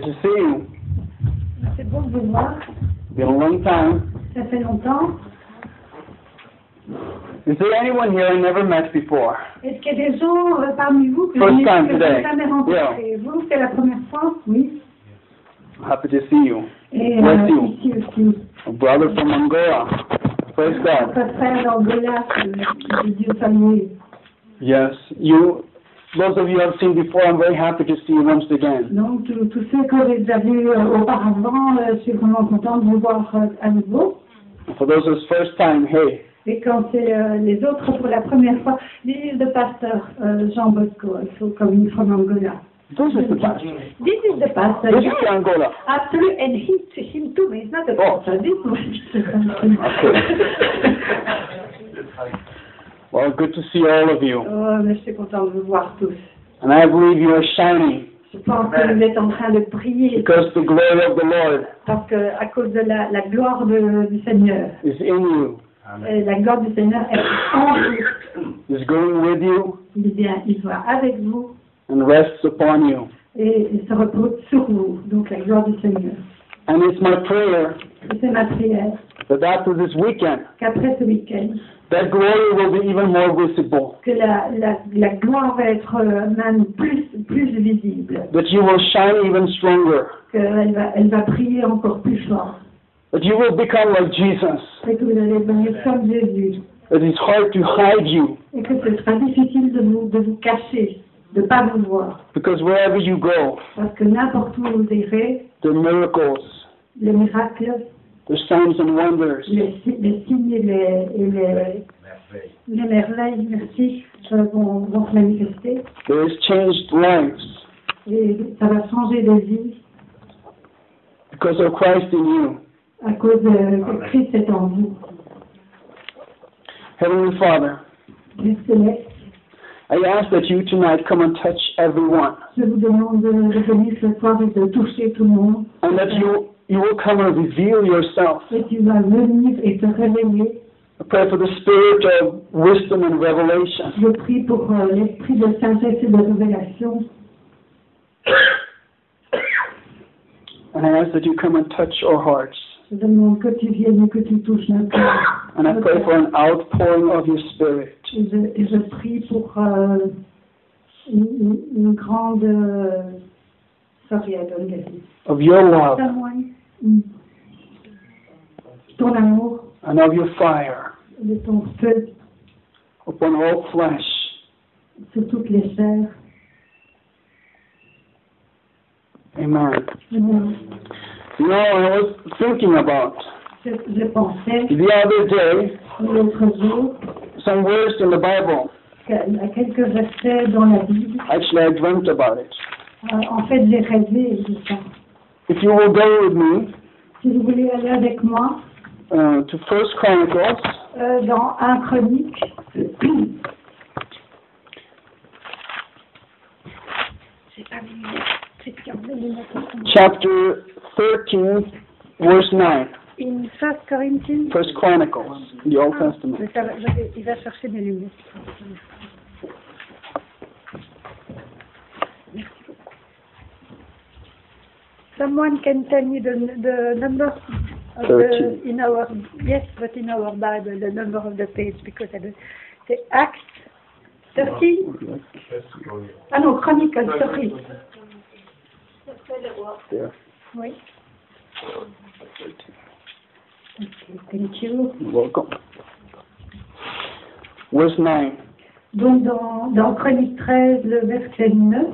to see you. C'est bon de vous voir. Been a long time. Ça fait longtemps. Is there anyone here I never met before? Est-ce qu'il y a des gens parmi vous que First je time n'ai today. jamais rencontrés? Vous, c'est la première fois? Oui. Happy to see you. Et Bless you. ici aussi. A brother from Angola. Praise God. Notre frère d'Angola, que Dieu salue. Yes, those of you I've seen before, I'm very happy to see you once again. Donc, tous ceux que j'ai déjà vus auparavant, je suis vraiment content de vous voir à nouveau. For those who's first time, hey, Et quand c'est les autres pour la première fois, this is the pastor Jean Bosco, also coming from Angola. this is the pastor. This is the pastor. This is Angola. Absolutely, and him too, but he's not a pastor. This one. Well, good to see all of you. Oh, mais je suis content de vous voir tous. And I believe you are shining Je pense que vous êtes en train de briller because the glory of the Lord parce que à cause de la gloire du Seigneur. is in you, La gloire du Seigneur est en vous. is going with you, Il va avec vous and rests upon you. et il se repose sur vous. Donc la gloire du Seigneur. And it's my prayer Et c'est ma prière that after this weekend, qu'après ce week-end, that glory will be even more visible, que la gloire va être même plus visible, that you will shine even stronger, elle va briller encore plus fort, that you will become like Jesus, et que vous allez devenir comme Jésus, that it's hard to hide you, et que ce sera difficile de vous cacher, de ne pas vous voir, because wherever you go, parce que n'importe où vous irez, the miracles, les miracles, the signs and wonders, les signes et les merveilles, merci, vont se manifester, there is changed lives et ça va changer des vies because of Christ in you. à cause que Christ est en vous. Heavenly Father, Dieu céleste, I ask that you tonight come and touch everyone, je vous demande de venir ce soir et de toucher tout le monde. and that you will come and reveal yourself. Et tu vas venir et te révéler. I pray for the spirit of wisdom and revelation. Je prie pour l'esprit de sagesse et de révélation. And I ask that you come and touch our hearts. Je demande que tu viennes et que tu touches notre cœur. And I pray for an outpouring of your spirit. Et je prie pour une grande... sorry, I don't get it. Of your love Ton amour, and of your fire de ton feu upon all flesh. sur toutes les chairs. Amen. Amen. You know, I was thinking about Je pensais the other day l'autre jour some words in the Bible. qu'il y a quelques versets dans la Bible. Actually, I dreamt about it. En fait, j'ai rêvé de ça. If you will go with me Si vous voulez aller avec moi to First Chronicles, dans 1 Chronique, chapter 13, verse 9. in 1 Corinthians, First Chronicles, the Old Testament. il va chercher mes lunettes. Merci beaucoup. Someone can tell me the number of 13. in our, yes, but in our Bible, the number of the page, because c'est Acts 13. Ah non, Chronicles, sorry. There. Oui. Okay, thank you. You're welcome. Verse 9. Donc dans Chronique 13, le verset 9,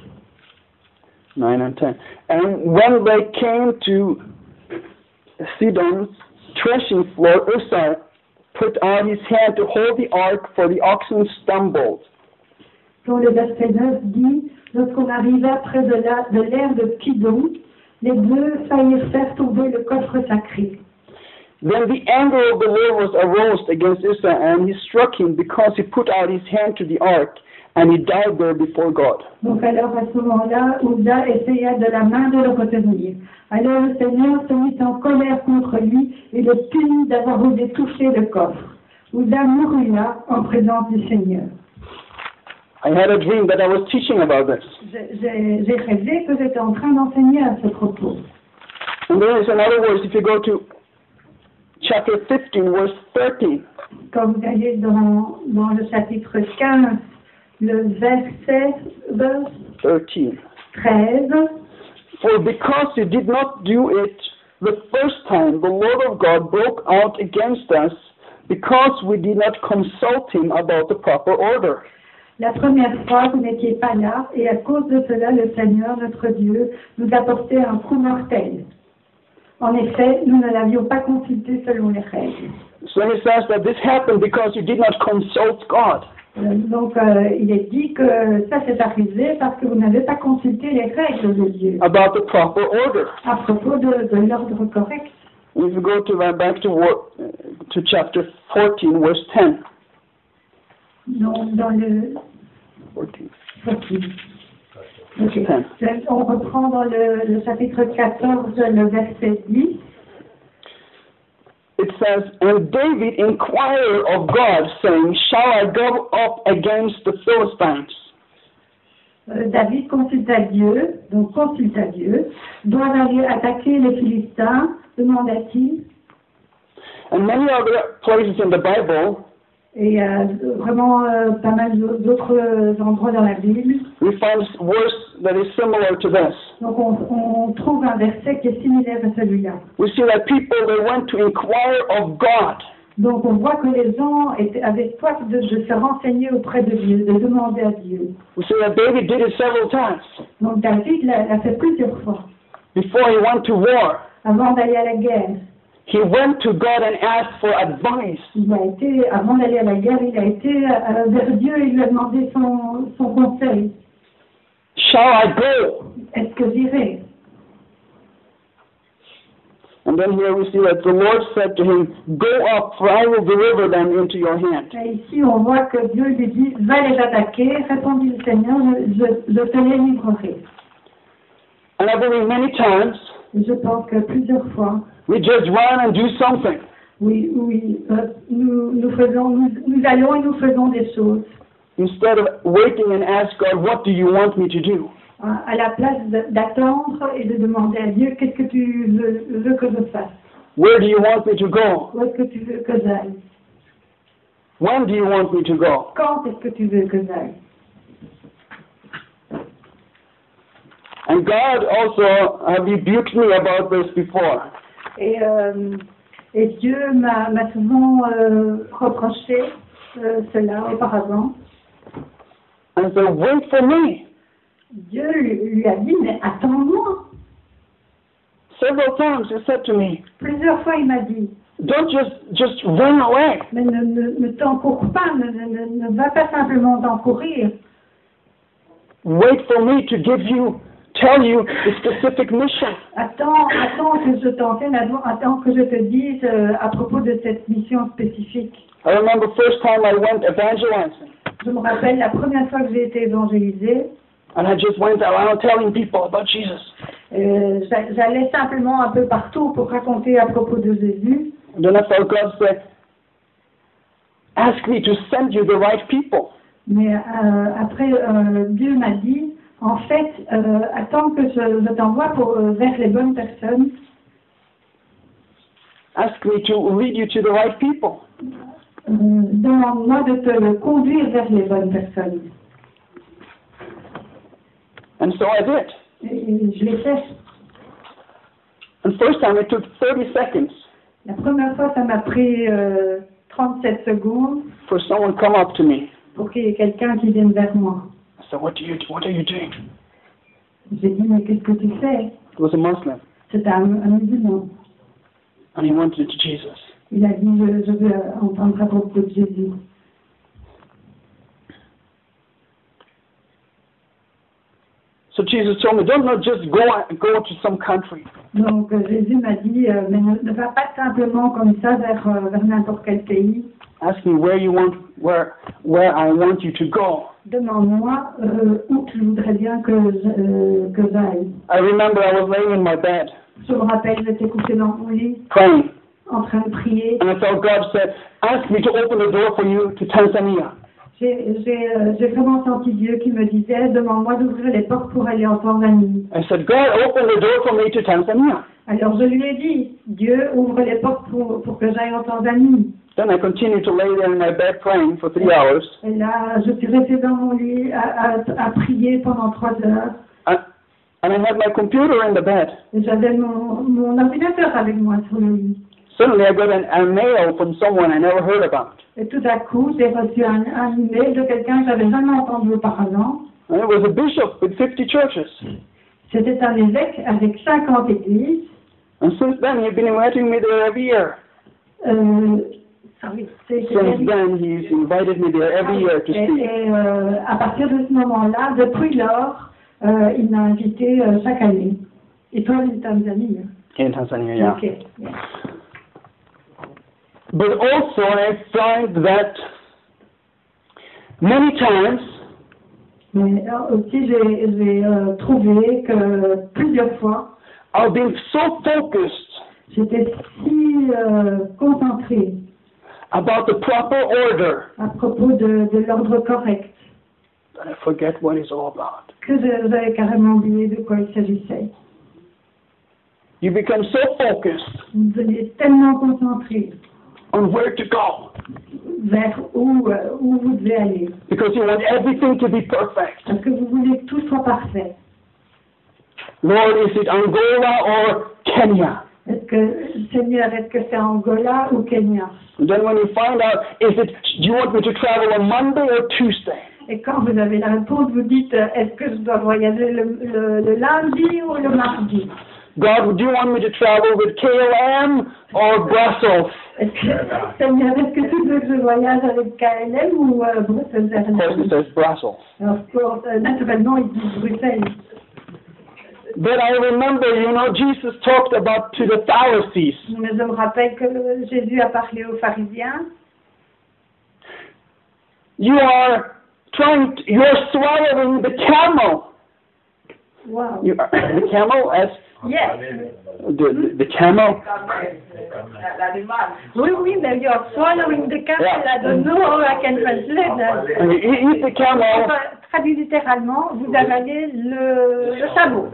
9 and 10. And when they came to Sidon's threshing floor, Uzzah put out his hand to hold the ark, for the oxen stumbled. dont le verset 9 dit, lorsqu'on arriva près de l'aire de Kidon, les bœufs faillirent faire tomber le coffre sacré. Then the anger of the Lord was aroused against Uzzah, and he struck him because he put out his hand to the ark, and he died there before God. Donc alors à ce moment-là, Uzzah essaya de la main de le retenir. Alors le Seigneur se mit en colère contre lui et le punit d'avoir osé toucher le coffre. Uzzah mourut là en présence du Seigneur. I had a dream that I was teaching about this. J'ai rêvé que j'étais en train d'enseigner à ce propos. And there is, in other words, if you go to chapter 15, verse 13. Quand vous allez dans le chapitre 15, le verset 13. For because you did not do it the first time, the Lord of God broke out against us because we did not consult him about the proper order. La première fois, vous n'étiez pas là, et à cause de cela, le Seigneur, notre Dieu, nous a porté un coup mortel. En effet, nous ne l'avions pas consulté selon les règles. So he says that this happened because you did not consult God. Donc, il est dit que ça s'est arrivé parce que vous n'avez pas consulté les règles de Dieu. About the proper order. À propos de l'ordre correct. If you go to back to chapter 14, verse 10. Dans le 14. Okay. On reprend dans le chapitre 14, le verset 10. It says, and David inquired of God, saying, shall I go up against the Philistines? David consulta Dieu, dois aller attaquer les Philistins, demanda-t-il. And many other places in the Bible, et vraiment pas mal d'autres endroits dans la Bible. We find a verse that is similar to this. Donc on trouve un verset qui est similaire à celui-là. We see that people they went to inquire of God. Donc on voit que les gens avaient soif de se renseigner auprès de Dieu, de demander à Dieu. We see that David did it several times. Donc David l'a fait plusieurs fois. Before he went to war. Avant d'aller à la guerre. He went to God and asked for advice. Avant d'aller à la guerre, il a été vers Dieu et il lui a demandé son conseil. Shall I go? Est-ce que j'irai? And then here we see that the Lord said to him, go up, for I will deliver them into your hand. Et ici, on voit que Dieu lui dit, va les attaquer, répondit le Seigneur, je te les livrerai. And I believe many times, je pense que plusieurs fois, we just run and do something. Oui, nous allons et nous faisons des choses. Instead of waiting and ask God, what do you want me to do? À la place d'attendre et de demander à Dieu, qu'est-ce que tu veux que je fasse? Where do you want me to go? Où est-ce que tu veux que j'aille? When do you want me to go? Quand est-ce que tu veux que j'aille? And God also rebuked me about this before. Et Dieu m'a souvent reproché cela auparavant. And so wait for me. Dieu lui a dit, mais attends-moi. Several times he said to me. Plusieurs fois il m'a dit. Don't just run away. Mais ne t'encours pas, ne va pas simplement t'encourir. Wait for me to tell you the specific mission. Attends que je t'enseigne, attends que je te dise à propos de cette mission spécifique. I remember first time I went evangelizing. Je me rappelle la première fois que j'ai été évangélisée. And I just went around telling people about Jesus. J'allais simplement un peu partout pour raconter à propos de Jésus. And then I felt God said, ask me to send you the right people. Mais après, Dieu m'a dit, en fait, attends que je t'envoie vers les bonnes personnes. Ask me to lead you to the right people. Demande-moi de te conduire vers les bonnes personnes. And so I did. Et je l'ai fait. And first time it took 30 seconds. La première fois, ça m'a pris 37 secondes. For someone come up to me. Pour qu'il y ait quelqu'un qui vienne vers moi. I said, what are you doing? J'ai dit, mais qu'est-ce que tu fais? It was a Muslim. C'était un musulman. And he wanted to Jesus. Il a dit, je veux entendre à propos de Jésus. So Jesus told me, don't just go to some country. Donc Jésus m'a dit, mais ne va pas simplement comme ça vers n'importe quel pays. Ask me where I want you to go. Demande-moi où tu voudrais bien que j'aille. I remember I was laying in my bed. Je me rappelle, j'étais couché dans mon lit. Praying. En train de prier. And I felt God said, ask me to open the door for you to Tanzania. j'ai vraiment senti Dieu qui me disait, demande-moi d'ouvrir les portes pour aller en Tanzanie. I said, God, open the door for me to Tanzania. Alors je lui ai dit, Dieu ouvre les portes pour que j'aille en Tanzanie. Then I continued to lay there in my bed praying for 3 hours. Et là, je suis restée dans mon lit à prier pendant 3 heures. And I had my computer in the bed. Et j'avais mon ordinateur avec moi sur le lit. Suddenly I got a mail from someone I never heard about. Et tout à coup, j'ai reçu un email de quelqu'un que j'avais jamais entendu auparavant. And it was a bishop with 50 churches. C'était un évêque avec 50 églises. And since then he'd been inviting me there every year. Since then he's invited me there every year to speak. Et à partir de ce moment-là, depuis lors, il m'a invité chaque année. Et toi, en Tanzanie? In Tanzania, yeah. Okay. Yeah. But also I find that many times Mais aussi, j'ai trouvé que plusieurs fois, I've been so focused j'étais si concentrée about the proper order à propos de l'ordre correct that I forget what it's all about. que j'avais carrément oublié de quoi il s'agissait. You become so focused Vous devenez tellement concentré on where to go vers où vous devez aller, because you want everything to be perfect. parce que vous voulez que tout soit parfait. Lord, is it Angola or Kenya? Est-ce que, Seigneur, est-ce que c'est Angola ou Kenya? And then when you find out, do you want me to travel on Monday or Tuesday? Et quand vous avez la réponse, vous dites, est-ce que je dois voyager le lundi ou le mardi? God, do you want me to travel with KLM or Brussels? Seigneur, est-ce que tu veux que je voyage avec KLM ou Bruxelles Of course it says Brussels. Naturellement, ils disent Bruxelles. But I remember, Jesus talked about to the Pharisees. Mais je me rappelle que Jésus a parlé aux pharisiens. You're swallowing the camel. Wow. The camel, Yes. The camel. Oui, mais you're swallowing the camel. I don't know how I can translate that. You eat the camel. Traduit littéralement, vous avalez le chameau.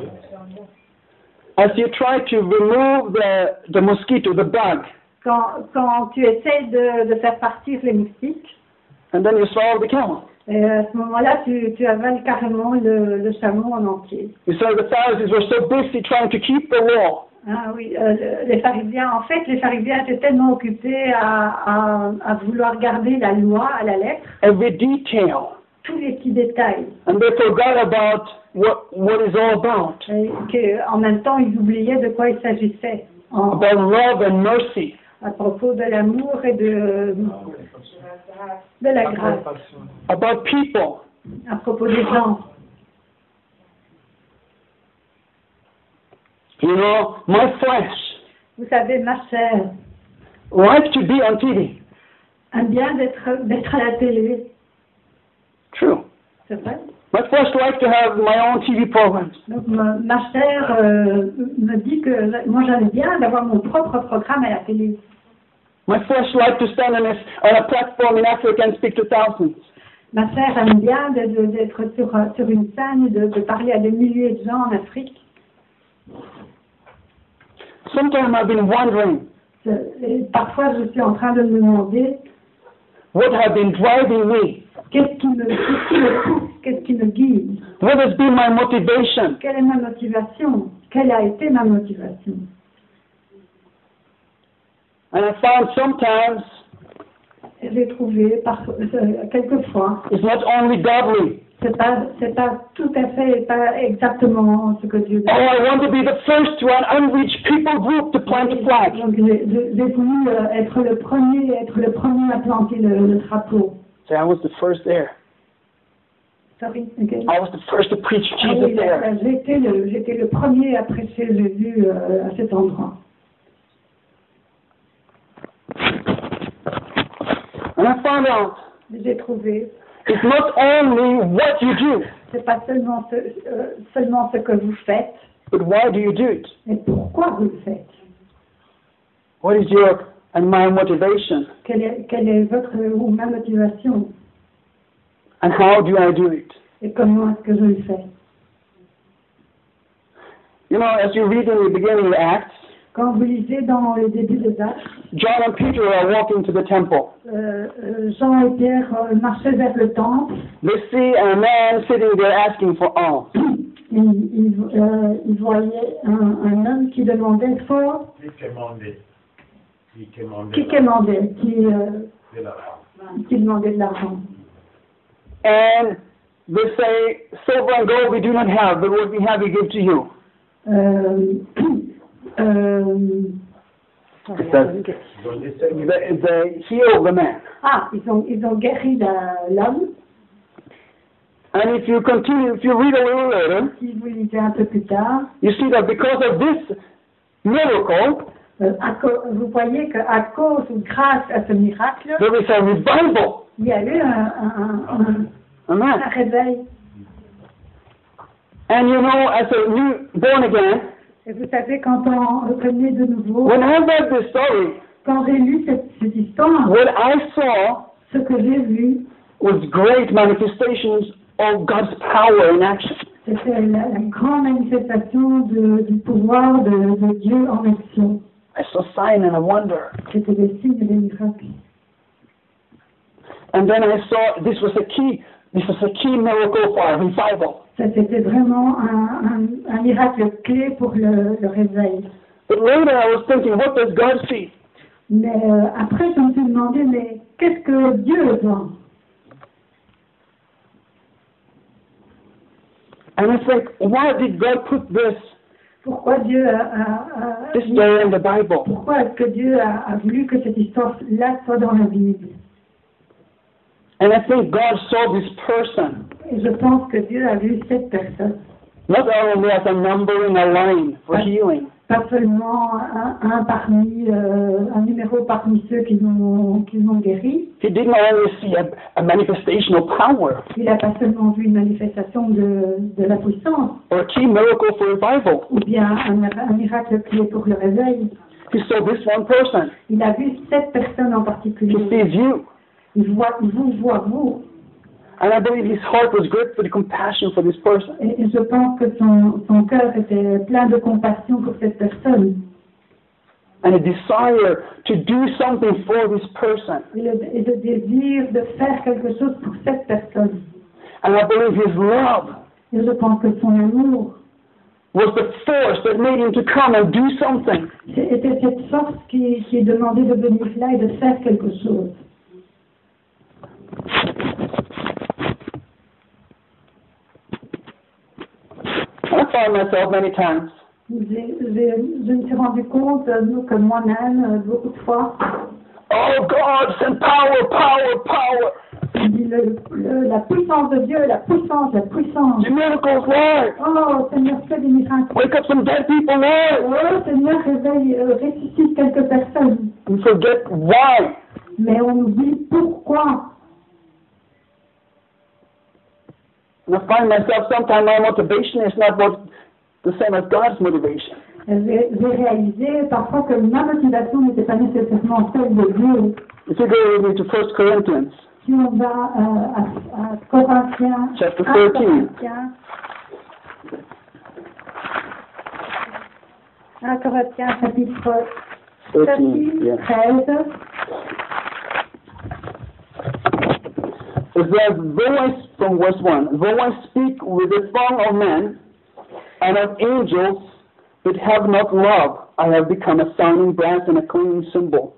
As you try to remove the mosquito, the bug. Quand tu essaies de faire partir les moustiques. And then you swallow the camel. Et à ce moment-là, tu avales carrément le chameau en entier. You say the Pharisees were so busy trying to keep the law. Ah oui, les pharisiens étaient tellement occupés à vouloir garder la loi à la lettre. Every detail. Tous les petits détails. And they forgot about what it's all about. Et qu'en même temps, ils oubliaient de quoi il s'agissait. About love and mercy. À propos de l'amour et de la grâce. About people. À propos des gens. My flesh. Vous savez, ma chair. Like to be on TV. Aime bien d'être à la télé. True. C'est vrai. My flesh likes to have my own TV programs. Donc ma chair me dit que moi j'aime bien d'avoir mon propre programme à la télé. My flesh likes to stand on a platform in Africa and speak to thousands. Ma chair aime bien d'être sur une scène et de parler à des milliers de gens en Afrique. Sometimes I've been wondering. Parfois je suis en train de me demander. What have been driving me? Qu'est-ce qui me pousse? Qu'est-ce qui me guide? What has been my motivation? Quelle est ma motivation? Quelle a été ma motivation? And I found sometimes j'ai trouvé quelquefois it's not only godly. C'est pas tout à fait, pas exactement ce que Dieu dit. Oh, I want to be the first to an unreached people group to plant a flag. Donc j'ai voulu être le premier à planter le drapeau. So I was the first there. Sorry, okay. I was the first to preach Jesus there. J'étais le premier à prêcher Jésus à cet endroit. And I found out. J'ai trouvé. It's not only what you do. C'est pas seulement ce que vous faites. But why do you do it? Mais pourquoi vous le faites? What is your and my motivation? Quelle est votre ou ma motivation? And how do I do it? Et comment est-ce que je le fais? You know, as you read in the beginning of Acts, Quand vous lisez dans le début des Actes, John and Peter are walking to the temple. Jean et Pierre marchaient vers le temple. They see a man sitting there asking for alms. Ils voyaient un homme qui demandait fort, qui demandait de l'argent. And they say, silver and gold we do not have, but what we have we give to you. It says, they heal the man. Ah, ils ont guéri l'homme. And if you read a little later, Si vous lisez un peu plus tard, you see that because of this miracle, vous voyez qu'à cause ou grâce à ce miracle, there is a revival. il y a eu un Amen. réveil. And you know, as a new born again, Et vous savez, quand on reconnaît de nouveau, when I read this story, quand j'ai lu cette histoire, what I saw ce que j'ai vu, was great manifestations of God's power in action. c'était la grande manifestation du pouvoir de Dieu en action. I saw sign and a wonder. C'était des signes et des miracles. And then I saw this was a key miracle for a revival. Ça, c'était vraiment un miracle clé pour le réveil. But later I was thinking, what does God see? Mais après, je me suis demandé, mais qu'est-ce que Dieu voit? And I think, why did God put this Pourquoi Dieu there in the Bible? Pourquoi est-ce que Dieu a voulu que cette histoire-là soit dans la Bible? And I think God saw this person Et je pense que Dieu a vu cette personne, not only as a number in a line for healing, pas seulement un numéro parmi ceux qui l'ont guéri. He didn't only see a manifestation of power Il n'a pas seulement vu une manifestation de la puissance, or a key miracle for revival. ou bien un miracle clé pour le réveil. He saw this one person. Il a vu cette personne en He particulier. sees you. Il vous voit vous. And I believe his heart was great for the compassion for this person. Et je pense que son cœur était plein de compassion pour cette personne. And a desire to do something for this person. Et le désir de faire quelque chose pour cette personne. And I believe his love Et je pense que son amour was the force that made him to come and do something. était cette force qui demandait de venir là et de faire quelque chose. I found myself many times Je me suis rendu compte que moi-même, beaucoup de fois, oh God, send power, power, power. je dis la puissance de Dieu, la puissance, la puissance. Do miracles, Lord. Oh Seigneur, fais des miracles. Wake up some dead people, Lord. Oh Seigneur, réveille, ressuscite quelques personnes. You forget why. Mais on oublie pourquoi. And I find myself sometimes my motivation is not the same as God's motivation. J'ai réalisé parfois que ma motivation n'était pas nécessairement celle de Dieu. If you go with me to 1 Corinthians, Si on va à Corinthiens, Chapter 13. Corinthiens chapitre 13, yeah. 13. It says, from verse 1, though I speak with the tongue of men and of angels, but have not love, I have become a sounding brass and a clinging cymbal.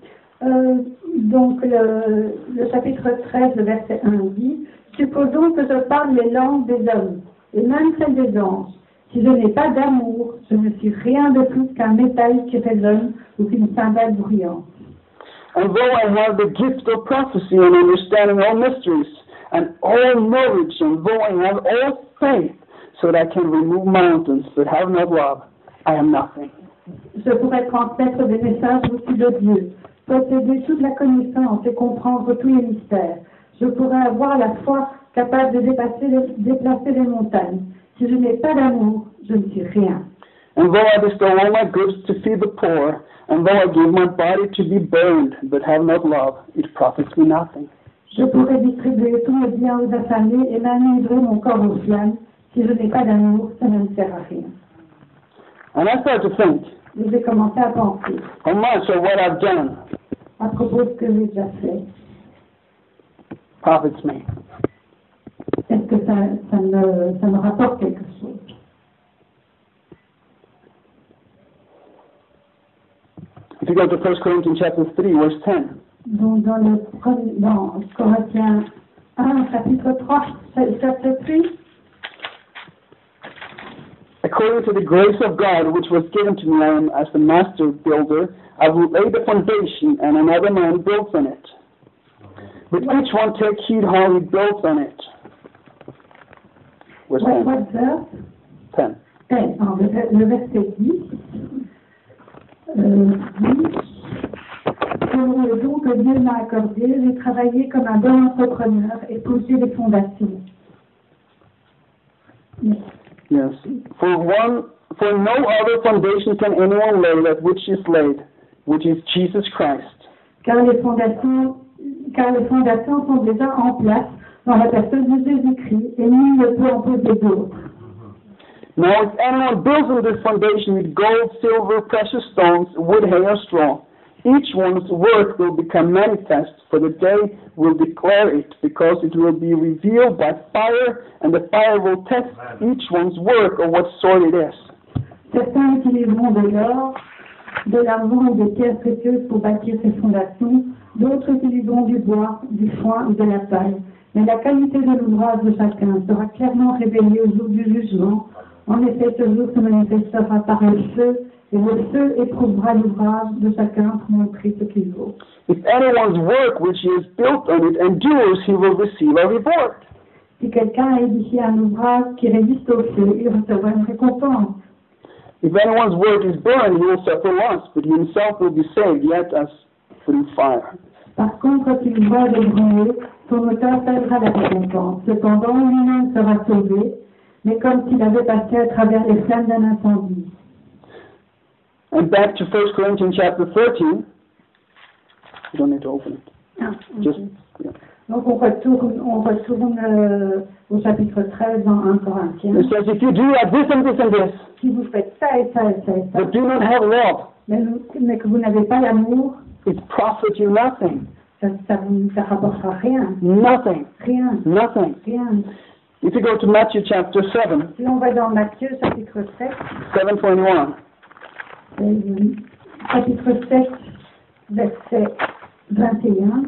Donc le chapitre 13, le verset 1 dit, supposons que je parle les langues des hommes, et même celles des anges. Si je n'ai pas d'amour, je ne suis rien de plus qu'un métal qui résonne ou qu'une cymbale bruyante. And though I have the gift of prophecy and understanding all mysteries and all knowledge, and though I have all faith so that I can remove mountains but have not love, I am nothing. Je pourrais transmettre des messages au-dessus de Dieu, posséder toute la connaissance et comprendre tous les mystères. Je pourrais avoir la foi capable de déplacer les montagnes. Si je n'ai pas d'amour, je ne suis rien. And though I bestow all my goods to feed the poor, and though I give my body to be burned, but have not love, it profits me nothing. Je pourrais distribuer tous mes biens aux affamés et même livrer mon corps aux flammes. Si je n'ai pas d'amour, ça ne me sert à rien. And I started to think, Et j'ai commencé à penser how much of what I've done à propos de ce que j'ai déjà fait. profits me. Est-ce que ça me rapporte quelque chose? If you go to 1 Corinthians chapter 3, verse 10, Donc dans Corinthiens 1, chapitre 3, chapitre 3, according to the grace of God which was given to me, I am as the master builder. I will lay the foundation, and another man builds on it. But each one take heed how he builds on it. Verse 10. what verse? 10. Le verset 10. Selon le don que Dieu m'a accordé, j'ai travaillé comme un bon entrepreneur et posé les fondations. Yes. For no other foundation can anyone lay that which is laid, which is Jesus Christ. Car les fondations sont déjà en place dans la personne de Jésus-Christ et nul ne peut en poser d'autres. Now if anyone builds on this foundation with gold, silver, precious stones, wood, hay, or straw, each one's work will become manifest, for the day will declare it, because it will be revealed by fire, and the fire will test each one's work of what sort it is. Certains utiliseront de l'or, de l'argent et des pierres précieuses pour bâtir ces fondations, d'autres utiliseront du bois, du foin ou de la paille. Mais la qualité de l'ouvrage de chacun sera clairement révélée au jour du jugement. En effet, ce jour se manifestera par le feu, et le feu éprouvera l'ouvrage de chacun pour montrer ce qu'il vaut. If anyone's work which he has built on it endures, he will receive a reward. Si quelqu'un a édifié un ouvrage qui résiste au feu, il recevra une récompense. If anyone's work is burned, he will suffer loss, but he himself will be saved, yet as through fire. Par contre, si l'ouvrage est brûlé, son auteur perdra la récompense. Cependant, lui-même sera sauvé, mais comme s'il avait passé à travers les flammes d'un incendie. And back to 1 Corinthians chapter 13. You don't need to open it. Ah, Just, ok. yeah. Donc on retourne au chapitre 13 dans 1 Corinthiens. It says, if you do like this and this and this, Si vous faites ça et ça et ça et ça, but do not have love, mais que vous n'avez pas l'amour, it profits you nothing. ça rapportera rien. Nothing. Rien. Nothing. Rien. If you go to Matthew chapter 7, Si on va dans Matthieu chapitre 7, 7:21, chapitre 7, verset 21,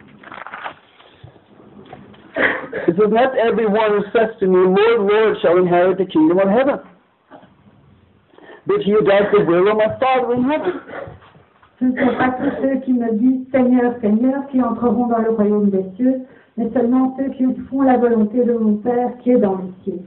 it says, not everyone who says to me, Lord, Lord, shall inherit the kingdom of heaven, but he who does the will of my Father in heaven. ce ne sont pas tous ceux qui me disent Seigneur, Seigneur, qui entreront dans le royaume des cieux, mais seulement ceux qui font la volonté de mon Père qui est dans les cieux.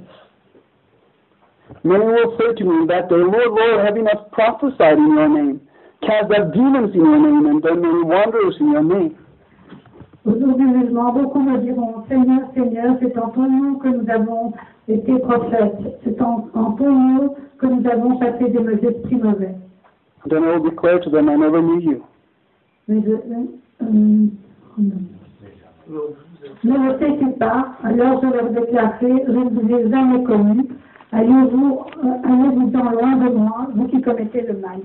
Many will say to me that day, Lord, Lord, have we not prophesied in your name, cast out demons in your name, and done many wonders in your name? Au jour du jugement, beaucoup me diront Seigneur, Seigneur, c'est en ton nom que nous avons été prophètes, c'est en ton nom que nous avons chassé des esprits mauvais. Then I will declare to them, I never knew you. Mais ne le sais-tu pas, alors je leur déclarerai, je ne vous ai jamais connu, allez-vous-en loin de moi, vous qui commettez le mal.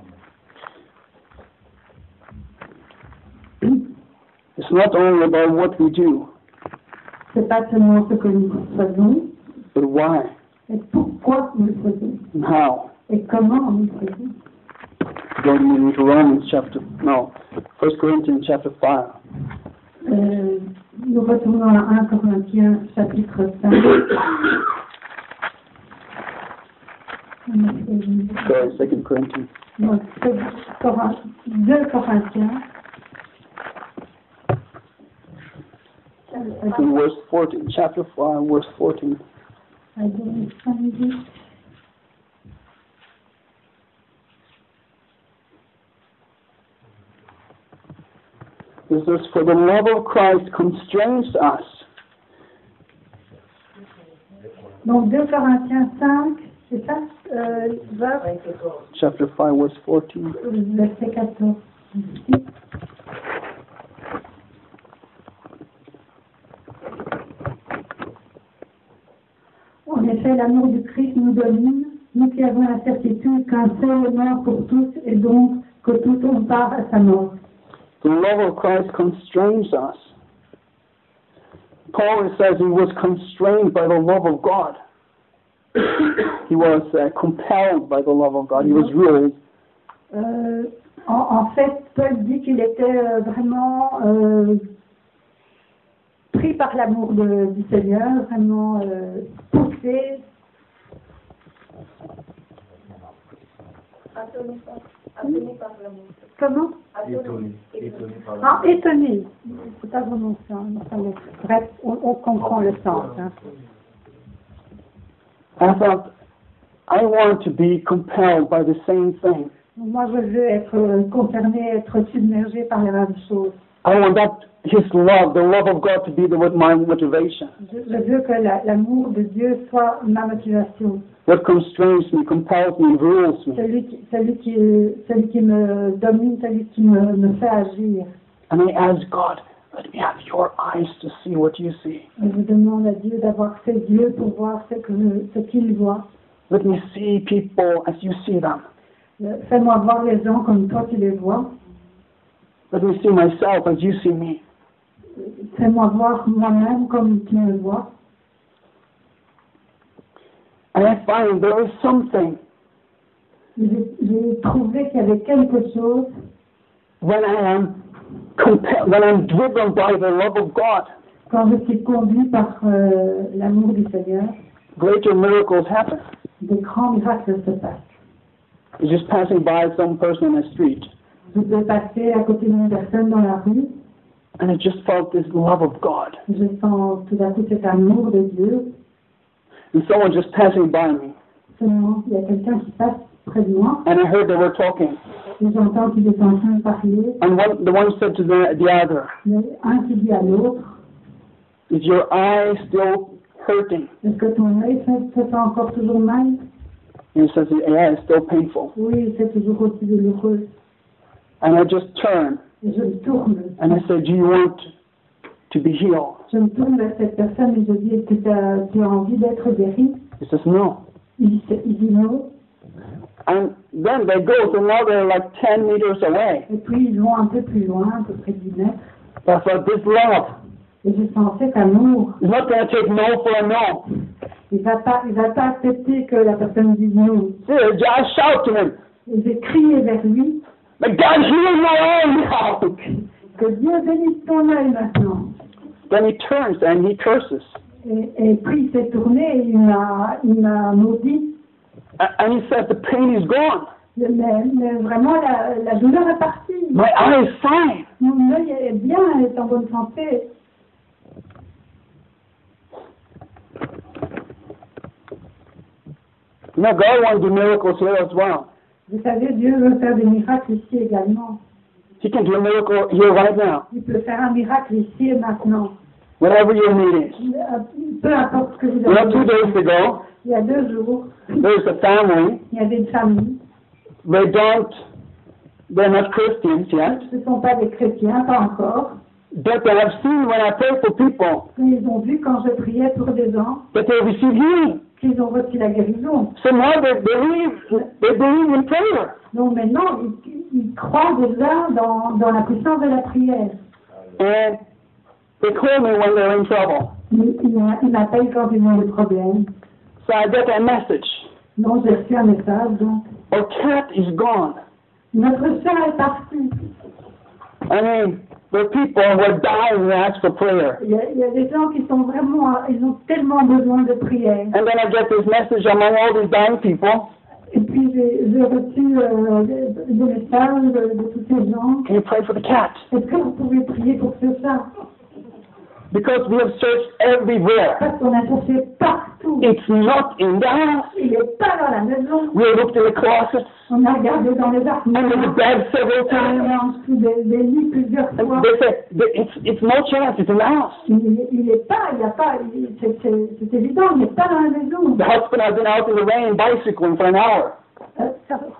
It's not only about what we do, C'est pas seulement ce que nous faisons, but why mais pourquoi nous le faisons and how. et comment nous le faisons. Going into Romans 1 Corinthians chapter 5. Nous retournons à 1 Corinthiens chapitre 5. Sorry, 2 Corinthians. Donc, 2 Corinthiens. In verse 14, chapter 5, verse 14. This is for the love of Christ constrains us. Donc 2 Corinthiens 5, c'est ça, Chapter 5, verse 14. verset 14. En effet, l'amour du Christ nous domine, nous qui avons la certitude qu'un seul est mort pour tous et donc que tous on part à sa mort. The love of Christ constrains us. Paul says he was constrained by the love of God. He was compelled by the love of God. He was ruled. En fait, Paul dit qu'il était vraiment pris par l'amour du Seigneur, vraiment poussé. Étonné par l'amour. Comment? Étonné par l'amour. Ah, étonné. C'est pas vraiment ça. Bref, on comprend le sens. Hein. I thought, I want to be compelled by the same thing. Moi, je veux être concerné, être submergé par les mêmes choses. I want that His love, the love of God, to be my motivation. Je veux que l'amour de Dieu soit ma motivation. What constrains me, compels me, rules me. Celui qui me domine, celui qui me fait agir. And I ask God, let me have your eyes to see what you see. Et je demande à Dieu d'avoir ses yeux pour voir ce qu'il voit. Let me see people as you see them. Fais-moi voir les gens comme toi tu les vois. Let me see myself as you see me. Fais-moi voir moi-même comme tu me vois. And I find there is something J'ai trouvé qu'il y avait quelque chose when I'm driven by the love of God. quand je suis conduit par l'amour du Seigneur. Greater miracles happen. De grands miracles se passent. You're just passing by some person on the street, Je peux passer à côté d'une personne dans la rue. and I just felt this love of God. Je sens tout à coup cet amour de Dieu. And someone just passing by me, Seulement, il y a quelqu'un qui passe près de moi. and I heard they were talking. Et j'entends qu'il est en train de parler. And the one said to the other, Il y a un qui dit à l'autre, is your eye still hurting? est-ce que ton œil se sent encore toujours mal? And he says, yeah, it's still painful. Oui, c'est toujours aussi douloureux. And I just turned, Et je me tourne. and I said, do you want to be healed? Je me tourne vers cette personne et je dis, est-ce que tu as envie d'être guéri? He says, no. Il dit non. And then they go, so now they're like 10 meters away. Et puis ils vont un peu plus loin, à peu près 10 mètres. That's like this love. Et je sens cet amour. He's not going to take no for a no. Il va pas accepter que la personne dise non. See, I shout to him, Et j'ai crié vers lui, but God, heal my eye now. que Dieu bénisse ton œil maintenant. Then he turns and he curses. Et puis il s'est tourné et il m'a maudit. And he said, the pain is gone. Mais vraiment, la douleur est partie. My eye is fine. Mon œil est bien, est en bonne santé. You know, God wants to do miracles here as well. Vous savez, Dieu veut faire des miracles ici également. He can do a miracle here right now. Il peut faire un miracle ici et maintenant. Whatever your need is. Peu importe ce que vous You know, 2 avez. days ago, Il y a 2 jours, there's a family. il y avait une famille. They're not Christians yet. Ce ne sont pas des chrétiens, pas encore. But they have seen when I pray for people Mais ils ont vu quand je priais pour des gens that they receive healing. qu'ils ont reçu la guérison. So now they believe in prayer. Donc maintenant, ils croient déjà dans la puissance de la prière. And they call me when they're in trouble. Ils m'appellent quand ils ont des problèmes. So I get a message. Donc j'ai reçu un message, donc Our cat is gone. notre chat est parti. I mean, there are people who are dying and ask for prayer. Il y a des gens qui sont vraiment, ils ont tellement besoin de prière. And then I get this message among all these dying people. Et puis j'ai reçu des messages de tous ces gens. Can you pray for the cat? Est-ce que vous pouvez prier pour ce chat? Because we have searched everywhere. Parce qu'on a cherché partout. It's not in the house. Il n'est pas dans la maison. We looked in the closets, On a regardé dans les armoires. under the bed several On times. a en dessous des lits plusieurs And fois. they said, it's no chance, it's in the house. Il n'est pas, il n'y a pas, c'est évident, il n'est pas dans la maison. The husband has been out in the rain bicycling for an hour. Ça se trouve?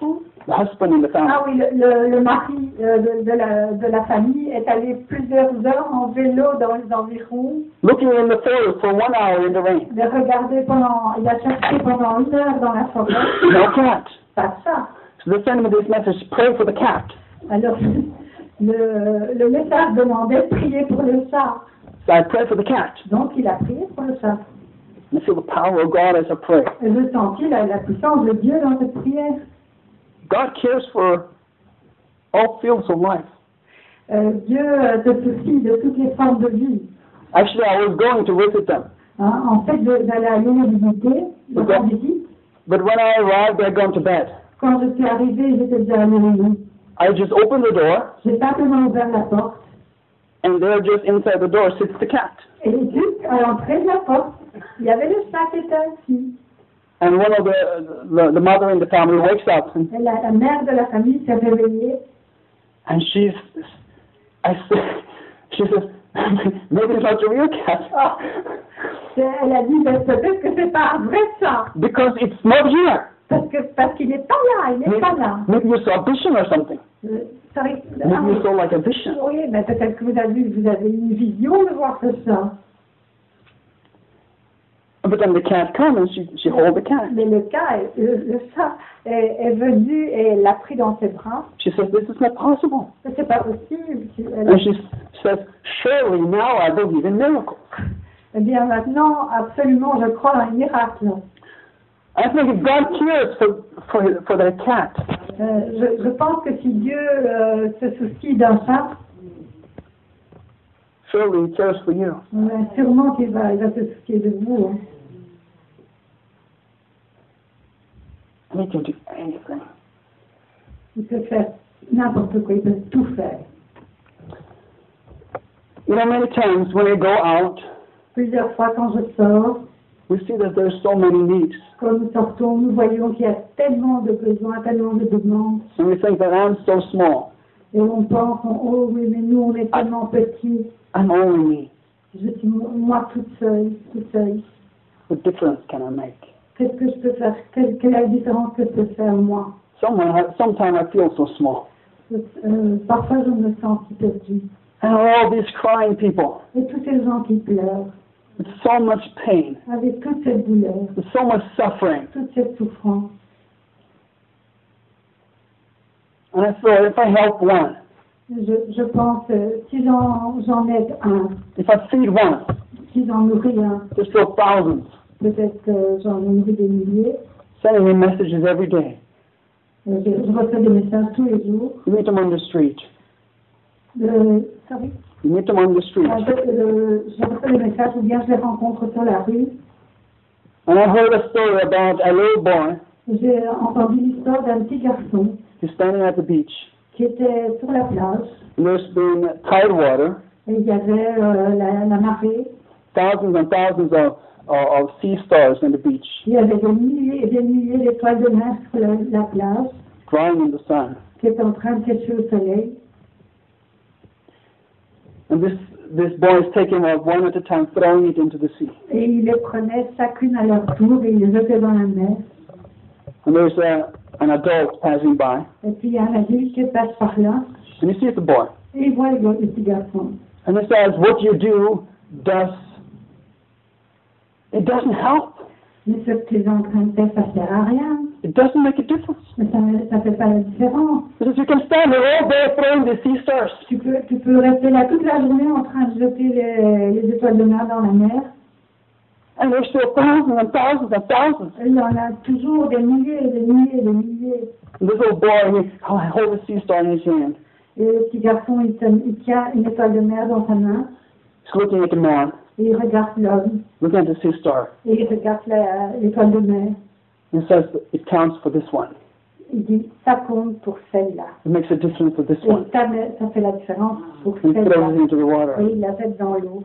the husband in the family. Ah oui, le mari de la famille est allé plusieurs heures en vélo dans les environs. Looking in the forest for 1 hour in the rain. Il a cherché pendant 1 heure dans la forêt. No cat. Pas ça. So they sent me this message, pray for the cat. Alors, le message demandait de prier pour le chat. So I prayed for the cat. Donc, il a prié pour le chat. And I feel the power of God as I pray. Et je sentis la puissance de Dieu dans cette prière. God cares for all fields of life. Dieu se soucie de toutes les formes de vie. Actually, I was going to visit them. Hein, en fait, j'allais aller les visiter, leur rendre visite. But when I arrived, they'd gone to bed. Quand je suis arrivée, j'étais déjà allée au lit. I just opened the door, J'ai simplement ouvert la porte. and there just inside the door sits the cat. Et juste à l'entrée de la porte, il y avait le chat qui était assis. And one of the mother in the family wakes up, and Et la mère de la famille s'est réveillée. she says, maybe it's not a real cat. Elle a dit, ben, peut-être que c'est pas un vrai chat. Because it's not here. Parce qu'il n'est pas là, il n'est pas là. Maybe you saw a vision or something. Maybe you saw like a vision. Oui, mais peut-être que vous avez une vision de voir ce chat. But then the cat comes and she holds the cat. Mais le chat est venu et l'a pris dans ses bras. She says, this is not possible. C'est pas possible. And she says, surely now I believe in miracles. Eh bien maintenant, absolument, je crois en un miracle. I think if God cares for that cat, Je pense que si Dieu se soucie d'un chat, surely He cares for you. sûrement qu'il va se soucier de vous. Hein. And He can do anything. Il peut faire n'importe quoi, il peut tout faire. You know, many times when we go out, Plusieurs fois quand je sors, we see that there's so many needs. quand nous sortons, nous voyons qu'il y a tellement de besoins, tellement de demandes. And we think that I'm so small. Et on pense, oh oui, mais nous on est tellement petits. I'm only me. Je suis moi toute seule, toute seule. What difference can I make? Qu'est-ce que je peux faire? Quelle est la différence que je peux faire moi? Sometimes I feel so small. Parfois je me sens si perdue. And all these crying people Et tous ces gens qui pleurent, with so much pain, avec toute cette douleur, with so much suffering. toute cette souffrance. And I thought, if I help one, Je pense, si j'en aide un, if I feed one, si j'en nourris un, there's still thousands peut-être que j'en nourris des milliers. sending me messages every day. Je reçois des messages tous les jours. You meet them on the street. Sorry. You meet them on the street. Je reçois des messages ou bien je les rencontre sur la rue. And I heard a story about a little boy J'ai entendu l'histoire d'un petit garçon who's standing at the beach. qui était sur la plage. And there's been tide water, Et il y avait la marée. thousands and thousands of sea stars on the beach, Il y avait des milliers et des milliers d'étoiles de mer sur la plage drying in the sun. qui étaient en train de sécher au soleil. And this boy is taking one at a time, throwing it into the sea. Et il les prenait chacune à leur tour et il les jetait dans la mer. And there's an adult passing by, Et puis il y a un adulte qui passe par là and he sees the boy. et il voit le petit garçon. And he says, what you do it doesn't help. Mais ce que tu es en train de faire, ça ne sert à rien. It doesn't make a difference. Mais ça ne fait pas la différence. Because you can stand there all day throwing the sea stars. Tu peux rester là toute la journée en train de jeter les étoiles de mer dans la mer. And there's still thousands and thousands and thousands. Et il y en a toujours des milliers et des milliers et des milliers. And this little boy, he holds a sea star in his hand. Et le petit garçon, il tient une étoile de mer dans sa main. He's looking at the man, Et il regarde l'homme. looking at the sea star. Et il regarde l'étoile de mer. And says, it counts for this one. Il dit, ça compte pour celle-là. It makes a difference for this Et one. ça fait la différence pour And he celle-là. throws it into the water. Et il la jette dans l'eau.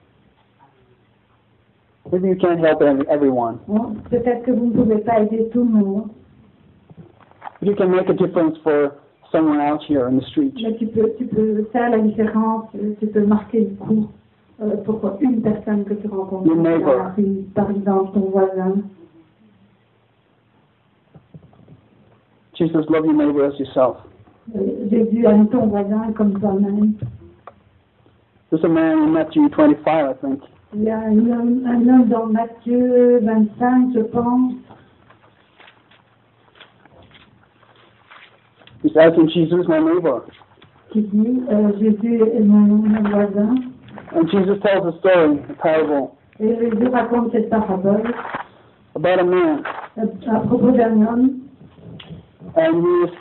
Maybe you can't help everyone. Bon, peut-être que vous ne pouvez pas aider tout le monde. But you can make a difference for someone out here in the street. Mais tu peux faire la différence, tu peux marquer le coup pour une personne que tu rencontres Your dans neighbor. la rue, par exemple ton voisin. Jesus, love your neighbor as yourself. Jésus aime ton voisin comme toi-même. There's a man in Matthew 25, I think. Il y a un homme dans Matthieu 25, je pense. He's asking Jesus, my neighbor. Qui dit Jésus est mon voisin. And Jesus tells a story, a parable, Et Jésus raconte cette parabole about a man. à propos d'un homme. And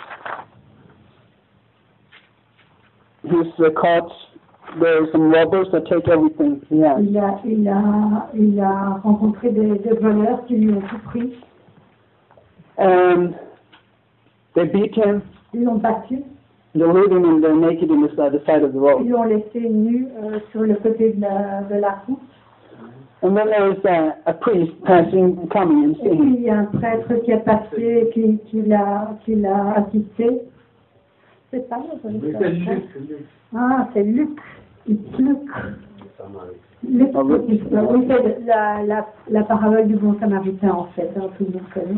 he's caught. There are some robbers that take everything he has. Il a rencontré des voleurs qui lui ont tout pris. And they beat him. Ils l'ont battu. They're leaving him there naked in the side of the Ils road. l'ont laissé nu sur le côté de la route. And then there is a priest coming and Et seeing puis him. il y a un prêtre qui est passé, qui l'a assisté. C'est ça, Ah, c'est Luc. Luc. Luc, Ah, Luc. oui, c'est la parabole du bon samaritain en fait, hein, tout le monde connaît.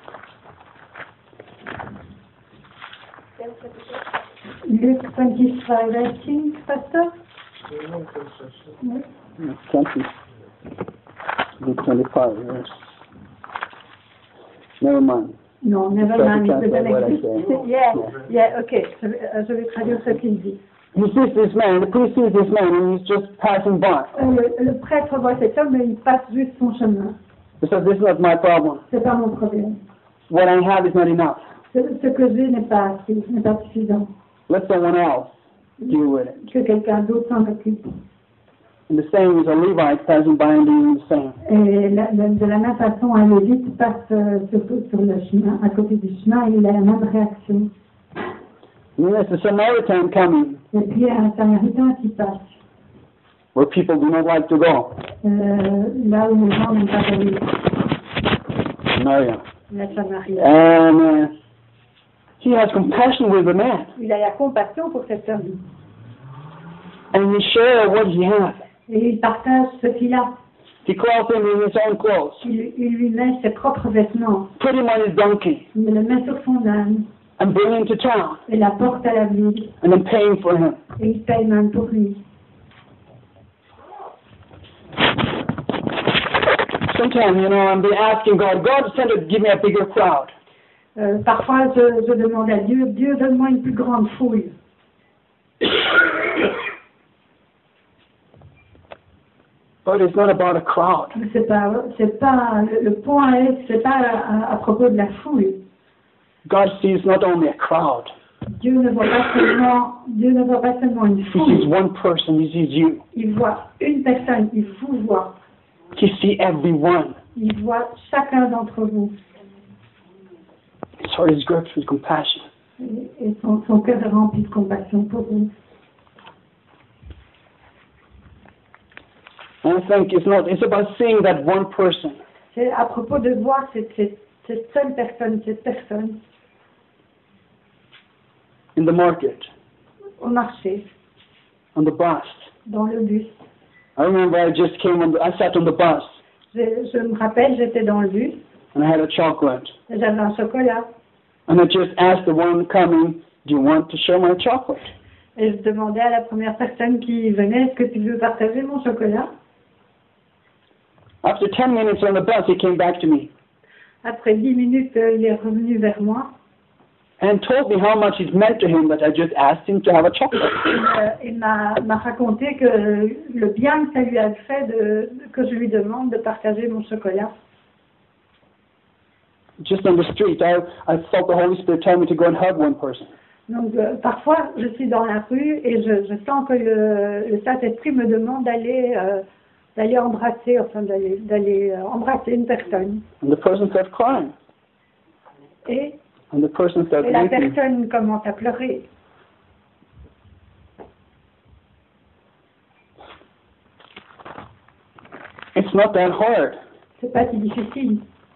Luc 25, I think, pastor? Oui. Country. Luke 25, yes. Never mind. Non, never Try to mind. translate what I say. Yeah, ok. Je vais traduire ce qu'il dit. He sees this man, the priest sees this man, and he's just passing by. Le prêtre voit cet homme, mais il passe juste son chemin. He says, this is not my problem. C'est pas mon problème. What I have is not enough. Ce que j'ai n'est pas assez, n'est pas suffisant. Let someone else deal with it. Que quelqu'un d'autre s'en occupe. And the same is a Levite passing by and doing the same. Et de la même façon, un Lévite passe sur le chemin, à côté du chemin, et il a la même réaction. And then there's a Samaritan coming, Et puis il y a un Samaritain qui passe, where people do not like to go. là où les gens n'aiment pas aller, Samaria. la Samarie. And he has compassion with the man. Il a la compassion pour cet homme. And he shares what he has. Et il partage ce qu'il a. He clothes him in his own clothes. Il lui met ses propres vêtements. Put him on his donkey. Il le met sur son âne And bring him to town. et la porte à la ville. And then paying for him. Et il paye même pour lui. Sometimes, I'm asking God, give me a bigger crowd. Parfois, je demande à Dieu, donne-moi une plus grande foule. But it's not about a crowd. C'est pas le point est, c'est pas à propos de la foule. God sees not only a crowd. Dieu ne voit pas seulement une He foule. sees one person. He sees you. Il voit une personne, il vous voit. He sees everyone. Il voit chacun d'entre vous. His heart is gripped with compassion. Et son cœur est rempli de compassion pour vous. And I think it's about seeing that one person. C'est à propos de voir cette seule personne, cette personne In the market, au marché, on the bus. dans le bus. I remember I sat on the bus Je me rappelle, j'étais dans le bus, and I had a chocolate. et j'avais un chocolat. And I just asked the one coming, do you want to share my chocolate? Et je demandais à la première personne qui venait, est-ce que tu veux partager mon chocolat? After 10 minutes on the bus, he came back to me Après 10 minutes, il est revenu vers moi. and told me how much it meant to him that I just asked him to have a chocolate. Il m'a raconté que le bien que ça lui a fait que je lui demande de partager mon chocolat. Just on the street, I felt the Holy Spirit tell me to go and hug one person. Donc parfois, je suis dans la rue et je sens que le Saint-Esprit me demande d'aller embrasser, d'aller embrasser une personne. And the person started crying. Et And the person started la weeping. personne commence à pleurer. It's not that hard. C'est pas si difficile.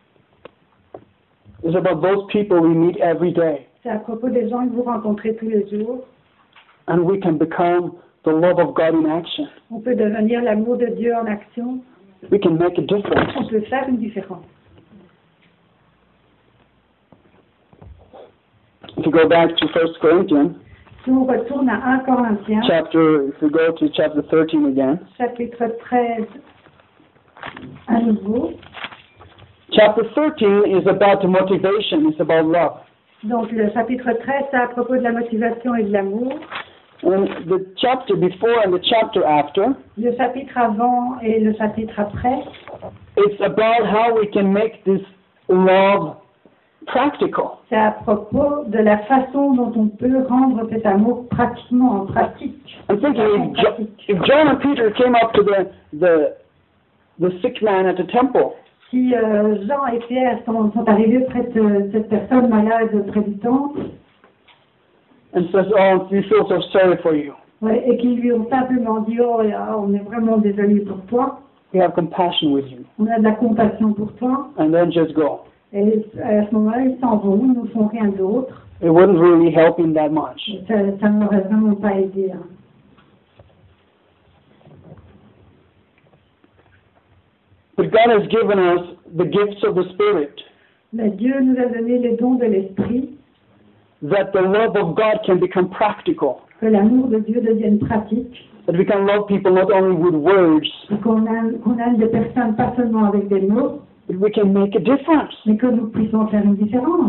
It's about those people we meet every day. C'est à propos des gens que vous rencontrez tous les jours. And we can become the love of God in action. On peut devenir l'amour de Dieu en action. We can make a difference. On peut faire une différence. If you go back to 1 Corinthians, Si on retourne à 1 Corinthiens, if you go to chapter 13 again, chapitre 13, à nouveau. chapter 13 is about the motivation, it's about love. Donc le chapitre 13, c'est à propos de la motivation et de l'amour. And the chapter before and the chapter after, Le chapitre avant et le chapitre après, it's about how we can make this love practical. c'est à propos de la façon dont on peut rendre cet amour pratiquement en pratique. I'm thinking if John and Peter came up to the sick man at the temple, Si Jean et Pierre sont arrivés près de cette personne malade près du temple, and says, "Oh, we feel so sorry for you. ouais, et qu'ils lui ont simplement dit, oh là, on est vraiment désolé pour toi, We have compassion with you," on a de la compassion pour toi, and then just go. et à ce moment-là, ils s'en vont, ils ne font rien d'autre. It wouldn't really help him that much. Ça ne m'aurait vraiment pas aidé. Hein. But God has given us the gifts of the Spirit, Mais Dieu nous a donné les dons de l'esprit, that the love of God can become practical, que l'amour de Dieu devienne pratique, that we can love people not only with words, et qu'on aime des personnes pas seulement avec des mots, but we can make a difference. mais que nous puissions faire une différence.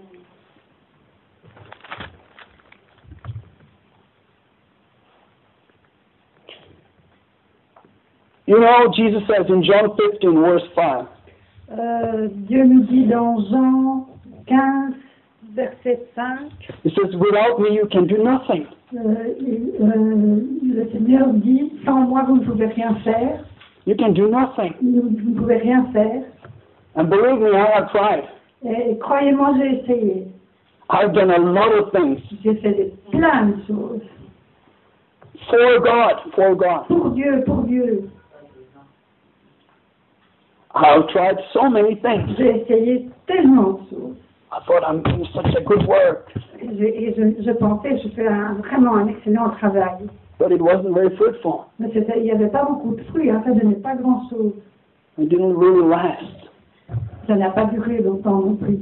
You know, Jesus says in John 15, verse 5, Dieu nous dit dans Jean 15, verset 5, He says, "Without me you can do nothing." le Seigneur dit, sans moi vous ne pouvez rien faire, You can do nothing. vous ne pouvez rien faire. And believe me, I have tried. Et croyez-moi, j'ai essayé. I've done a lot of things J'ai fait plein de choses. for God, for God. Pour Dieu, pour Dieu. I've tried so many things. J'ai essayé tellement de choses. I thought I'm doing such a good work, Et je pensais, je fais vraiment un excellent travail. but it wasn't very fruitful. Mais il n'y avait pas beaucoup de fruits, hein, ça ne donnait pas grand-chose. It didn't really last. Ça n'a pas duré longtemps non plus.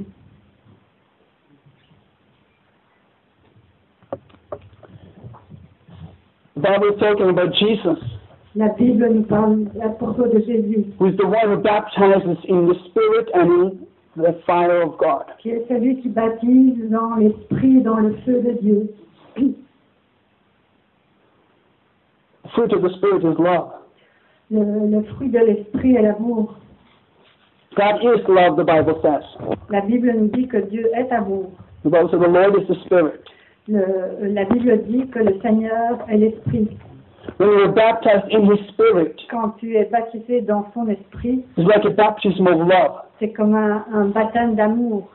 The Bible is talking about Jesus, La Bible nous parle à propos de Jésus, who is the one who baptizes in the Spirit and in the fire of God. qui est celui qui baptise dans l'esprit, dans le feu de Dieu. The fruit of the Spirit is love. Le fruit de l'esprit est l'amour. God is love, the Bible says. La Bible nous dit que Dieu est amour. The Bible says the Lord is the Spirit. La Bible dit que le Seigneur est l'esprit. When we are baptized in His Spirit, Quand tu es baptisé dans son esprit, it's like a baptism of love. c'est comme un baptême d'amour.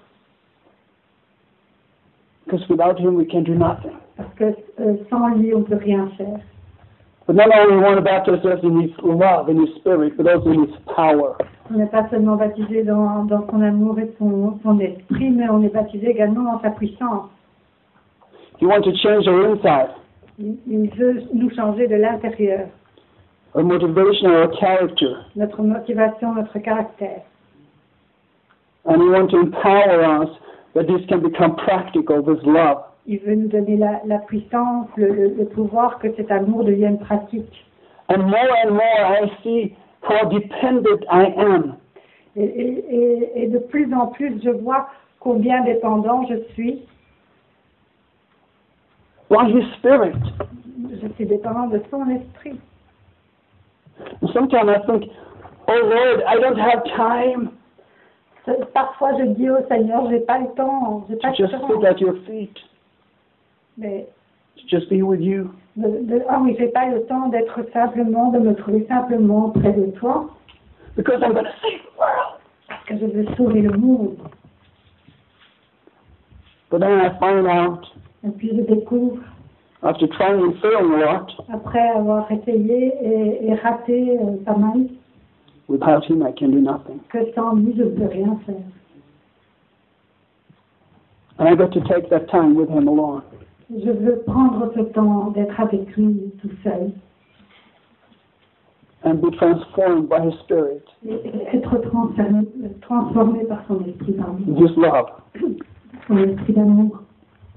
Because without Him we can do nothing. Parce que sans lui, on ne peut rien faire. But not only we want to baptize us in His love, in His Spirit, but also in His power. On n'est pas seulement baptisé dans son amour et son esprit, mais on est baptisé également dans sa puissance. If you want to change our inside, Il veut nous changer de l'intérieur, our motivation, our character, notre motivation, notre caractère. and He wants to empower us that this can become practical, this love. Il veut nous donner la puissance, le pouvoir que cet amour devienne pratique. And more I see how dependent I am. Et de plus en plus, je vois combien dépendant je suis. By His Spirit. Je suis dépendant de son esprit. And sometimes I think, oh Lord, I don't have time Parfois, je dis au Seigneur, j'ai pas le temps, j'ai to pas just le sit temps. at your feet, Mais to just be with you. oui, j'ai pas le temps d'être simplement, de me trouver simplement près de toi, Because I'm going to save the world. parce que je veux sauver le monde. But then I find out, Et puis je découvre, after trying and failing a lot, après avoir essayé et raté pas mal, without Him I can do nothing. que sans lui, je ne peux rien faire. And I got to take that time with Him alone. Je veux prendre ce temps d'être avec lui tout seul And be transformed by His Spirit. et être transformé par son esprit, pardon. His love. Son esprit d'amour.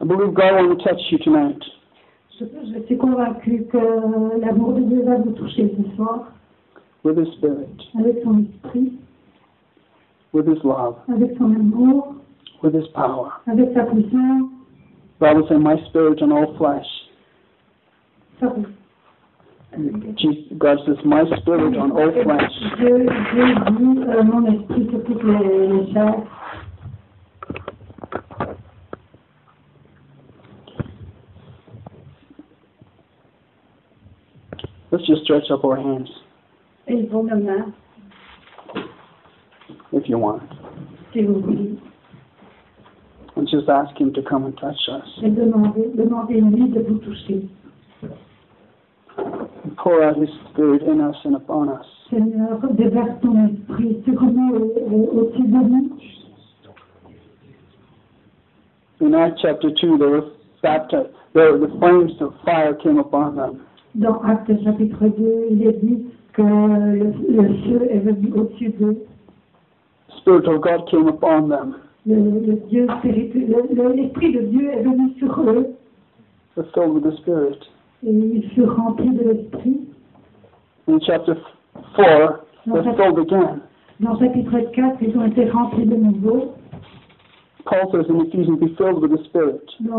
I believe God wants to touch you tonight. Je suis convaincue que l'amour de Dieu va vous toucher ce soir With His Spirit, avec son esprit, with His love, avec son amour, with His power. avec sa puissance. The Bible says, "My spirit on all flesh." Sorry. God says, "My spirit on all flesh." Dieu dit mon esprit sur toutes les chairs. Let's just stretch up our hands, Élevons nos mains, if you want, si vous voulez, and just ask Him to come and touch us. et demandez-lui de vous toucher. And pour out His Spirit in us and upon us. Seigneur, déverse ton esprit sur nous et au-dessus de nous. In Acts chapter 2, they were baptized. The flames of fire came upon them. Dans Actes chapitre 2, il est dit que le feu est venu au-dessus d'eux. The Spirit of God came upon them. L'Esprit de Dieu est venu sur eux They're filled with the Spirit. et ils furent remplis de l'Esprit. In chapter 4, they're filled again. Dans chapitre 4, ils ont été remplis de nouveau. Paul says in Ephesians, "Be filled with the Spirit."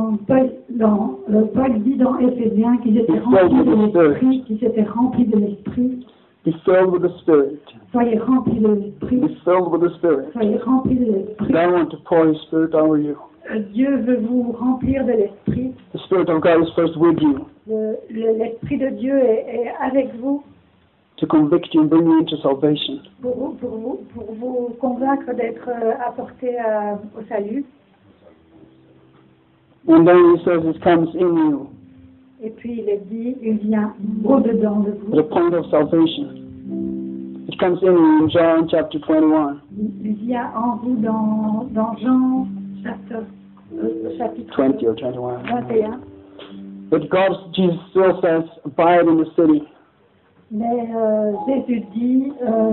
Paul dit dans Éphésiens qu'ils étaient remplis de l'Esprit, qu'ils étaient remplis de l'Esprit. Be filled with the Spirit. Soyez remplis de l'Esprit. Be filled with the Spirit. Soyez remplis de l'Esprit. God wants to pour His Spirit over you. Dieu veut vous remplir de l'Esprit. The Spirit of God is first with you L'Esprit de Dieu est avec vous to convict you and bring you into salvation. pour vous convaincre d'être apporté au salut. And then He says it comes in you Et puis il est dit, il vient au-dedans de at vous. a point of salvation. It comes in you in John chapter 21, Il vient en vous dans Jean chapitre 20 or 21. 21. But Jesus still says, "Abide in the city." Mais Jésus dit,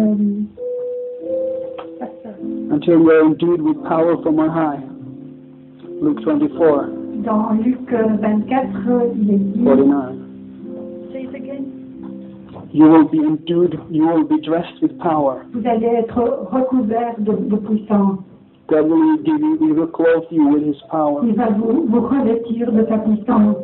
Until you are endued with power from on high. Luke 24, dans Luc 24, il est dit, 49. Say it again. You will be endued, you will be dressed with power. Vous allez être recouvert de puissance. God will give you, He will clothe you with His power. Il va vous revêtir de sa puissance.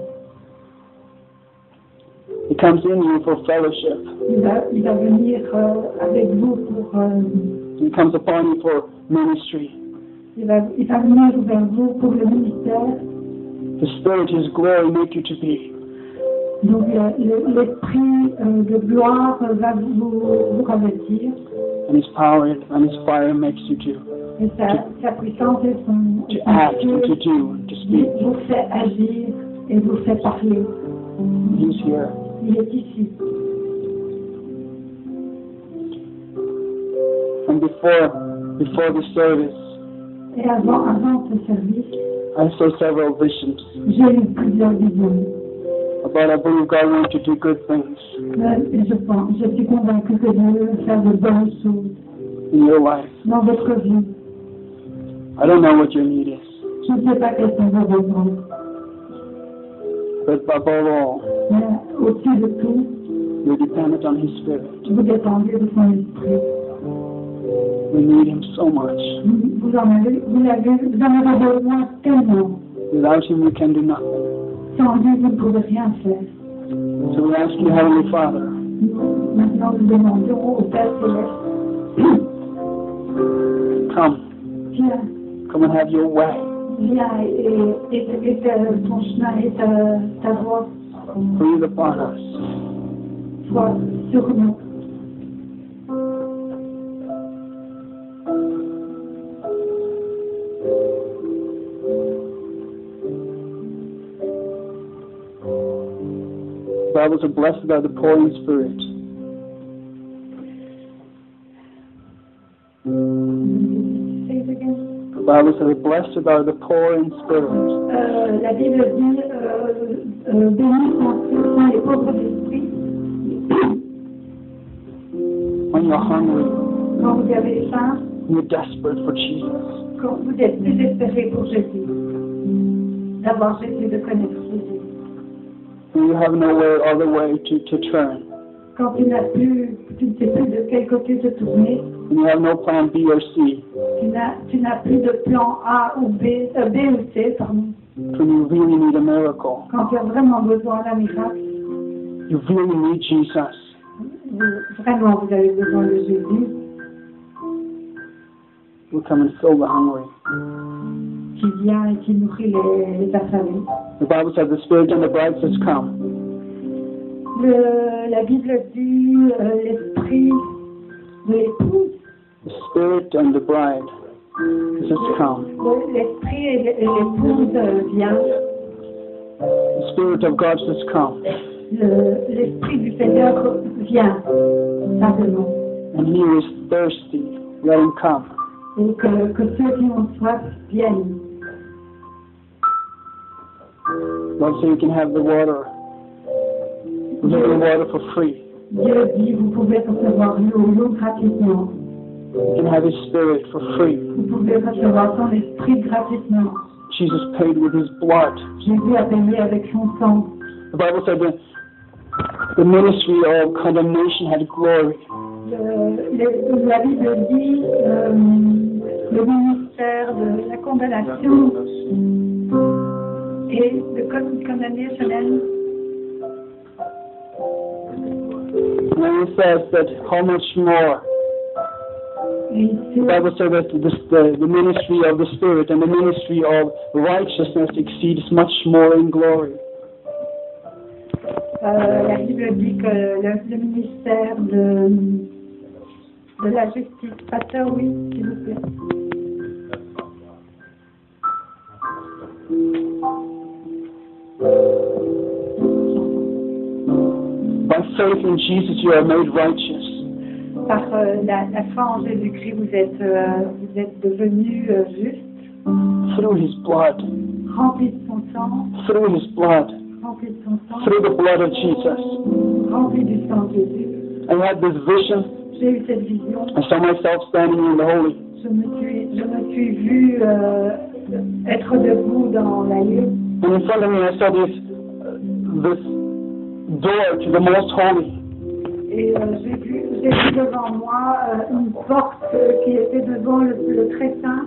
It comes in you for fellowship. Il va venir avec vous pour... It comes upon you for ministry. il va venir vers vous pour le ministère. The Spirit, His glory, make you to be. Donc l'esprit de gloire va vous revêtir. And His power and His fire makes you to Et sa puissance et son act, feu and to do, and to speak. vous fait agir et vous fait parler. He's here. Il est ici. And before the service, Et avant ce service, I saw several visions. j'ai eu plusieurs visions. But I believe God wants to do good things Je suis convaincue que Dieu veut faire de bonnes choses in your life. dans votre vie. I don't know what your need is, Je ne sais pas quels sont vos besoins, but above all, mais au-dessus de tout, you're dependent on His Spirit. vous dépendez de son esprit. We need Him so much. Vous en avez besoin tellement. Without Him, we can do nothing. Sans lui, vous ne pouvez rien faire. So we ask you, Heavenly Father, Maintenant, nous demandons au Père Céleste, come viens, and have your way. viens et ton chemin et ta voix Breathe upon us. soient sur nous. The Bible says, blessed are the poor in spirit. Say it again. The Bible says, blessed are the poor in spirit. La Bible dit, bénis sont les pauvres d'esprit. When you're hungry, Quand vous avez faim, you're desperate for Jesus. quand vous êtes désespéré pour Jésus. d'avoir Jésus, de connaître Jésus. And you have no other way to turn. Quand tu ne sais plus de quel côté te tourner, And you have no plan B or C. tu n'as plus de plan A ou B ou C, pardon. When you really need a miracle. Quand tu as vraiment besoin d'un miracle, You really need Jesus. vraiment vous avez besoin de Jésus, Will come and fill the hungry. qui vient et qui nourrit les affamés. The Bible says the Spirit and the bride says, come. La Bible dit l'esprit de l'épouse, The Spirit and the bride says, come. l'esprit et l'épouse vient. The Spirit of God says, come. L'esprit du Seigneur vient simplement. And he who is thirsty, let him come. Et que ceux qui ont soif viennent. Lord, so you can have the water, living water for free. Dieu dit, vous pouvez recevoir l'eau gratuitement. You can have his Spirit for free. Vous pouvez recevoir son esprit gratuitement. Jesus paid with his blood. Jésus a payé avec son sang. The Bible said that the ministry of condemnation had glory. La Bible dit le ministère de la condamnation et de condamnation. And then it says that how much more. The Bible says that the ministry of the Spirit and the ministry of righteousness exceeds much more in glory. La Bible dit que le ministère de la justice. Pasteur, oui, s'il vous plaît. By faith in Jesus, you are made righteous. Par la foi en Jésus-Christ, vous êtes devenus justes. Through his blood. Remplis de son sang. Through his blood. Remplis de son sang. Through the blood of Jesus. Remplis du sang de Jésus. I had this vision. J'ai eu cette vision. I saw myself standing in the holy. Je me suis vu être debout dans l'allée. And in front of me, I saw this door to the most holy. Et j'ai vu devant moi une porte qui était devant le très saint.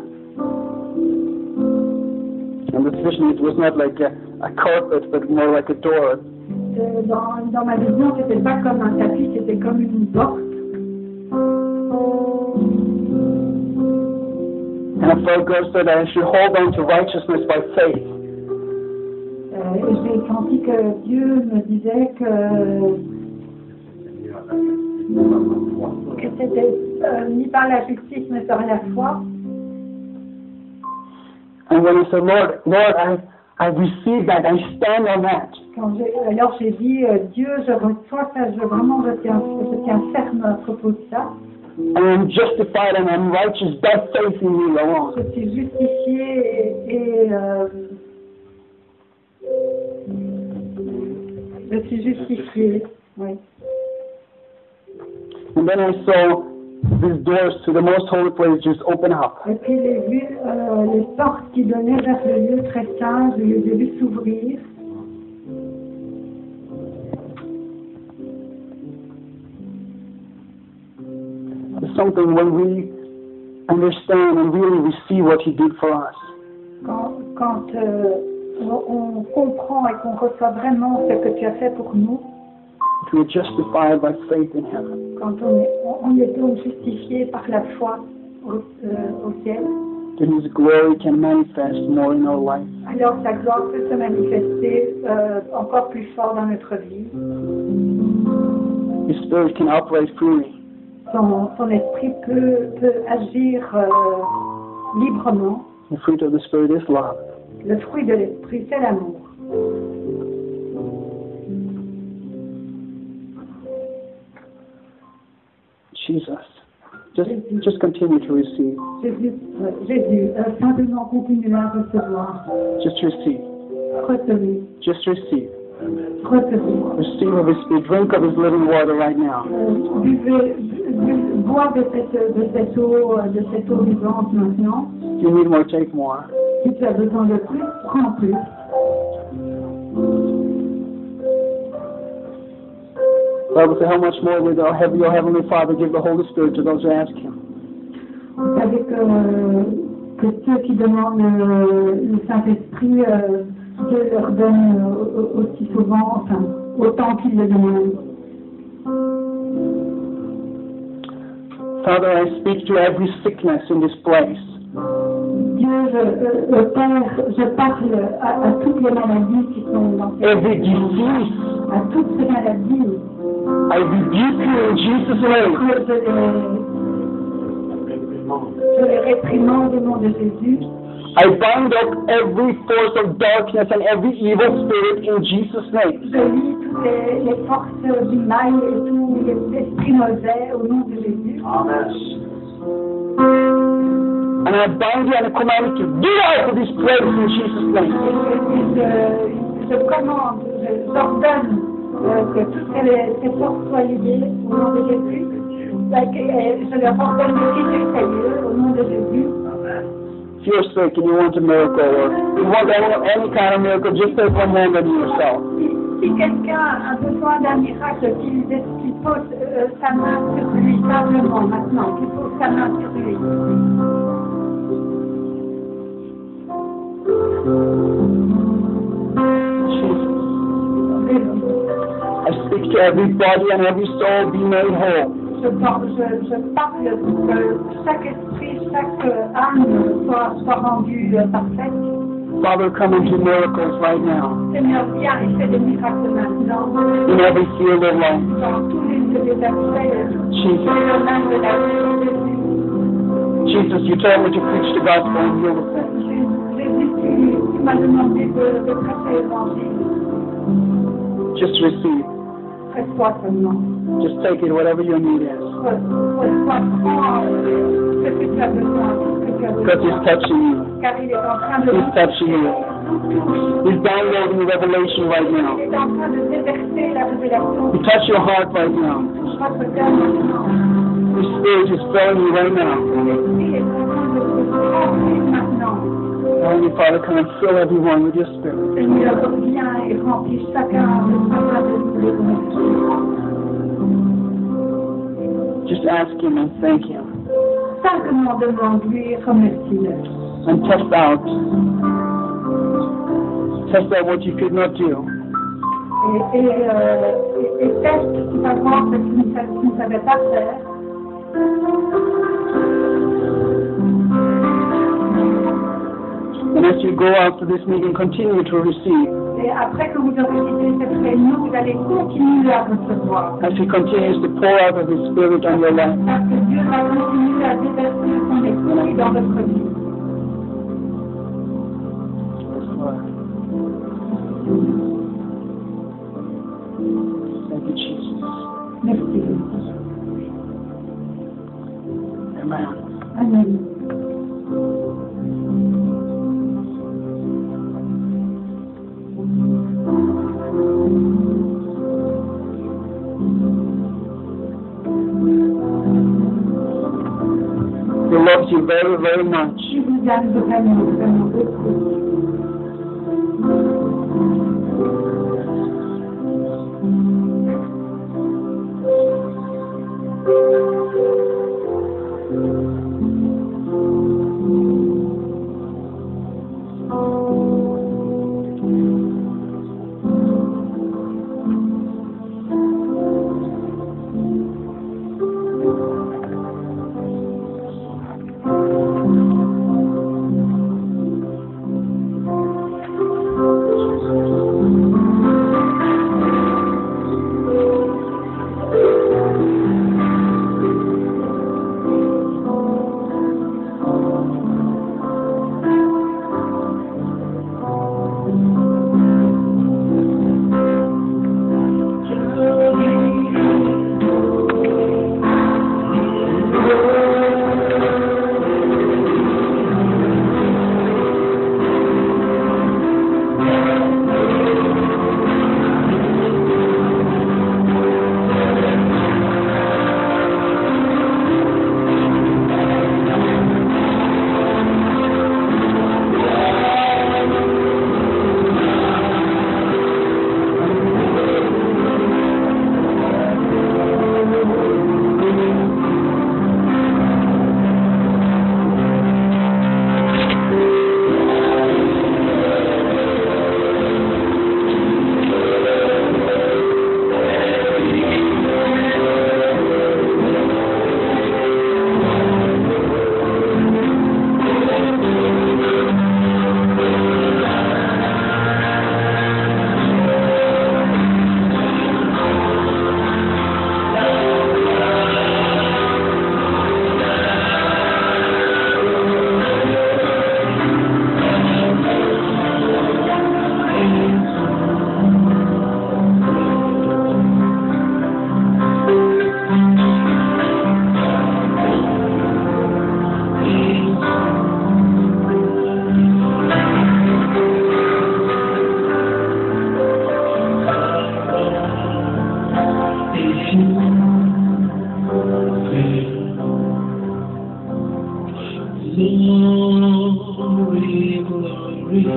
And this vision, it was not like a carpet, but more like a door. Dans ma vision, c'était pas comme un tapis, c'était comme une porte. And I felt God said that I should hold on to righteousness by faith. Et j'ai senti que Dieu me disait que c'était ni par la justice, mais par la foi. And when I said, Lord, I received that, I stand on that. Alors j'ai dit, Dieu, je reçois ça, je tiens ferme à propos de ça. I am justified and I'm righteous by faith in you alone. Je suis justifié et je suis justifié. Oui. And then I saw these doors to the most holy place just open up. Et puis j'ai vu les portes qui donnaient vers le lieu très saint, je les ai vues s'ouvrir. It's something when we understand and really receive what he did for us. Quand on comprend et qu'on reçoit vraiment ce que tu as fait pour nous, We are justified by faith in him. quand on est donc justifié par la foi au ciel, Then his glory can manifest more in our life. alors sa gloire peut se manifester encore plus fort dans notre vie. His spirit can operate freely. Son esprit peut agir librement. The fruit of the Spirit is love. Le fruit de l'esprit, c'est l'amour. Jesus. Just continue to receive. Jésus, simplement continuer à recevoir. Just receive. Recevez. Just receive. Recevez. Receive of his spirit. Drink of his living water right now. Bois de cette eau vivante maintenant. If you need more, take more. Si tu as besoin de plus, prends plus. The Bible says, how much more will your Heavenly Father give the Holy Spirit to those who ask Him? Vous savez que ceux qui demandent le Saint-Esprit, Dieu leur donne aussi souvent, enfin, autant qu'ils le demandent. Father, I speak to every sickness in this place. Dieu, Père, je parle à toutes les maladies qui sont dans cette Every disease, à toutes ces maladies. I rebuke you in Jesus' name. Je les réprimande au nom de Jésus. I bind up every force of darkness and every evil spirit in Jesus' name. Je lis toutes les forces du mal et tous les esprits mauvais au nom de Jésus. And I bind you and I command you to get out of this place in Jesus' name. Je commande, j'ordonne que toutes ces forces soient liées au nom de Jésus. Je leur ordonne de quitter ces lieux au nom de Jésus. If you're sick and you want a miracle or you want any kind of miracle, just take one hand on yourself. Si quelqu'un a besoin d'un miracle, qu'il pose sa main sur lui simplement maintenant, qu'il pose sa main sur lui. I speak to every body and every soul be made whole. Je parle pour que chaque esprit, chaque âme soit rendue parfaite. Father, come and do miracles right now Seigneur, viens et fais des miracles maintenant in every field of life. dans tous les aspects Jesus, dans le domaine de la vie. Jesus, you told me to preach the gospel and heal the sick. Jésus, tu m'as demandé de prêcher l'évangile. Just receive. Prête-toi seulement. Just take it, whatever your need is. Prends ce que tu as besoin, Because He's touching you. car il est en train de He's touching you. He's downloading the revelation right il now. est en train de déverser la révélation He touch your heart right now. sur votre cœur maintenant. His Spirit is filling you right now. L'esprit est en train de se remplir maintenant. Heavenly Father, come and fill everyone with your Spirit. Seigneur, viens et remplis chacun de sa de ton esprit. Just ask Him and thank Him. Simplement demande-lui, remercie-le. And test out what you could not do. Et teste si tu apprends ce que tu ne savais pas faire. And as you go out to this meeting, continue to receive. Et après que vous aurez quitté cette réunion, vous allez continuer à recevoir. As He continues to pour out of His Spirit on your life. Parce que Dieu va continuer à déverser son esprit dans votre vie. Thank you, Jesus. Merci. Amen. Amen. He loves you very, very much. Je vous aime vraiment, vraiment beaucoup.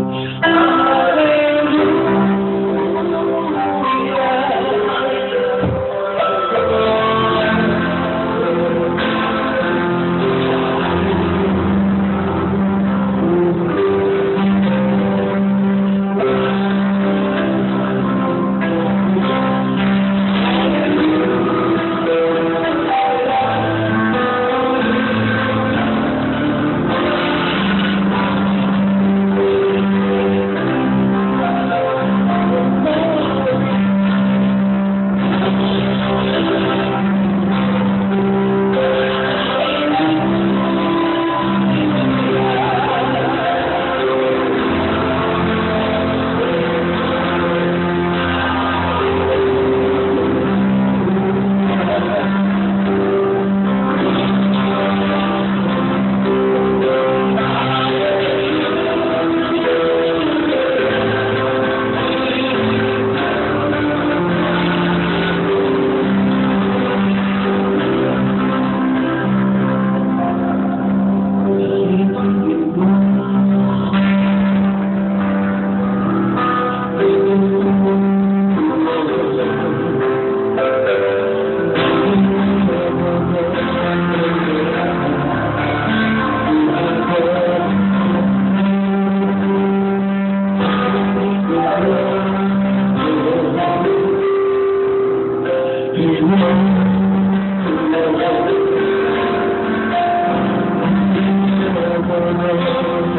Thank you.